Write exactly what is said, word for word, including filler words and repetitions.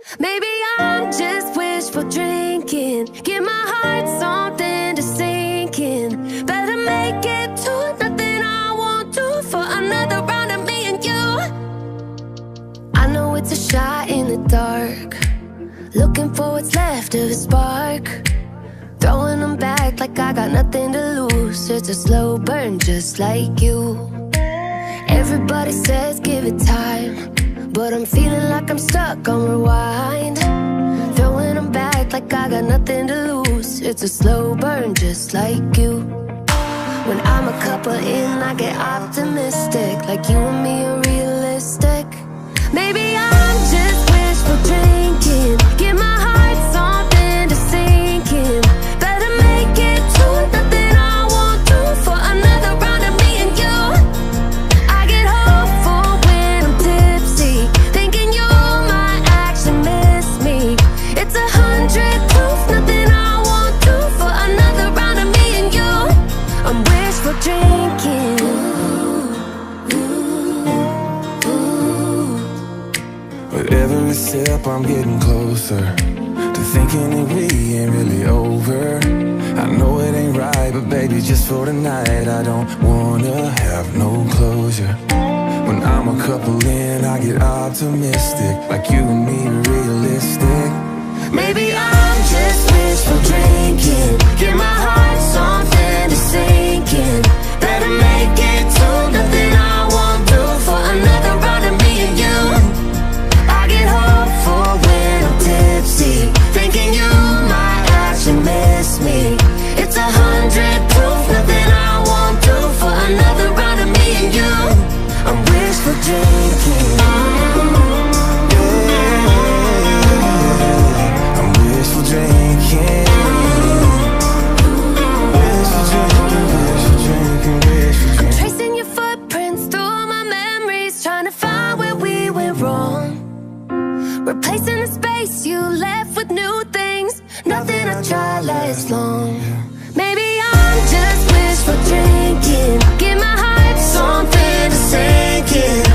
Maybe I'm just wishful drinking. Give my heart something to sink in. Better make it to nothing I won't do for another round of me and you. I know it's a shot in the dark, looking for what's left of a spark. Throwing them back like I got nothing to lose. It's a slow burn just like you. Everybody says give it time, but I'm feeling like I'm stuck on rewind. Throwing them back like I got nothing to lose. It's a slow burn just like you. When I'm a couple in, I get optimistic, like you and me are realistic. Maybe I'm just wishful drinking. Give my heart something to sink in. Better make it to nothing I won't do for another round of me and you. I get hopeful when I'm tipsy, thinking you might actually miss me. It's a hundred proof, nothing I won't do for another round of me and you. I'm wishful drinking. With every sip I'm getting closer to thinking that we ain't really over. I know it ain't right, but baby, just for tonight I don't wanna have no closure. When I'm a couple in, I get optimistic, like you and me are realistic. Maybe I'm just wishful drinking. Give my heart something to sink in. Better make it to nothing I won't do for another round of me and you. I get hopeful when I'm tipsy, thinking you might actually miss me. It's a hundred proof, nothing I won't do for another round of me and you. I'm wishful drinking. I'm wishful drinking. Wishful drinking, wishful drinking, wishful drinking. Tracing your footprints through my memories, trying to find where we went wrong. Replacing the space you left with new things. Nothing I try lasts long. Maybe I'm just wishful drinking. Give my heart something to sink in.